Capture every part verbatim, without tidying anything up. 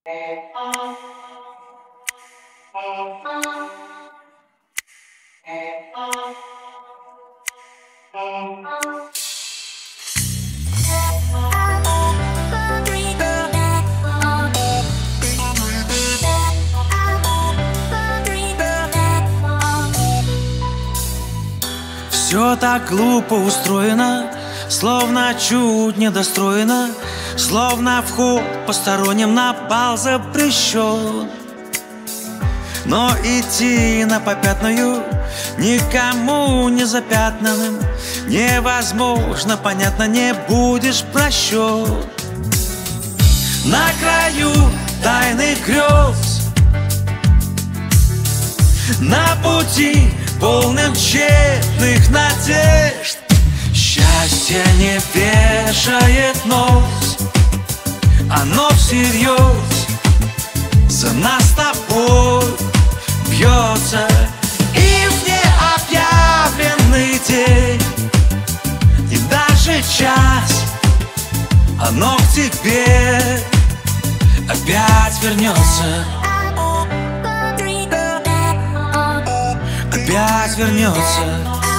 Все так глупо устроено, словно чуть недостроено, словно вход посторонним на бал запрещен. Но идти на попятную никому не запятнанным невозможно, понятно, не будешь прощен. На краю тайных грез, на пути полным тщетных надежд, счастье не вешает нос, оно всерьез за нас с тобой бьется. И в необъявленный день, и даже час, оно к тебе опять вернется. Опять вернется.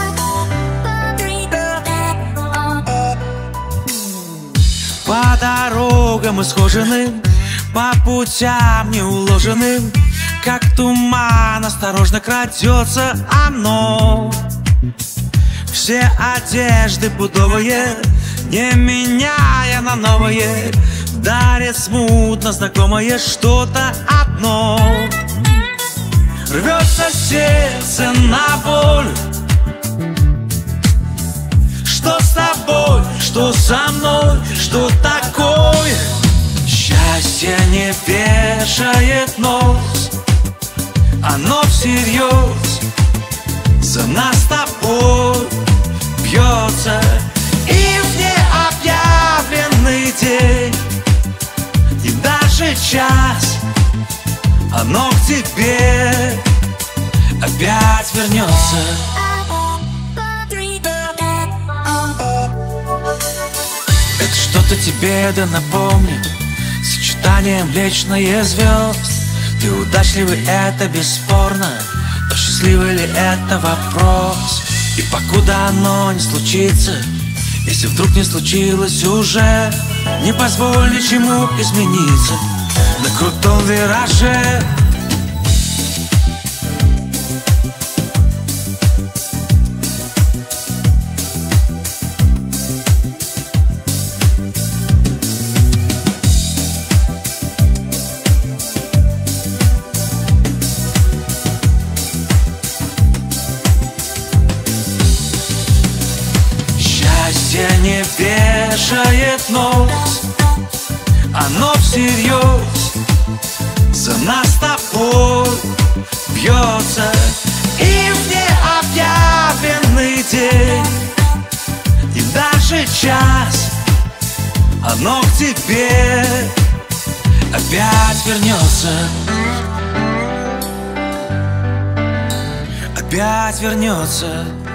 По дорогам исхоженным, по путям неуложенным, как туман осторожно крадется оно. Все одежды пудовые, не меняя на новые, дарит смутно знакомое что-то одно. Рвется сердце на боль. Что с тобой, что со мной, что такое? Счастье не вешает нос, оно всерьез за нас с тобой бьется. И в необъявленный день, и даже час, оно к тебе опять вернется. Это что-то тебе да напомнит сочетание Млечные звезд. Ты удачливый, это бесспорно, но счастливый ли это вопрос? И покуда оно не случится, если вдруг не случилось уже, не позволь ничему измениться на крутом вираже. Счастье не вешает нос, оно всерьез за нас с тобой бьется. И в необъявленный день, и даже час, оно к тебе опять вернется. Опять вернется.